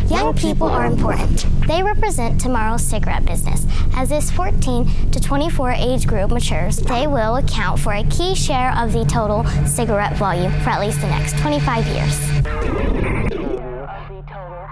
Young people are important. They represent tomorrow's cigarette business. As this 14 to 24 age group matures, they will account for a key share of the total cigarette volume for at least the next 25 years.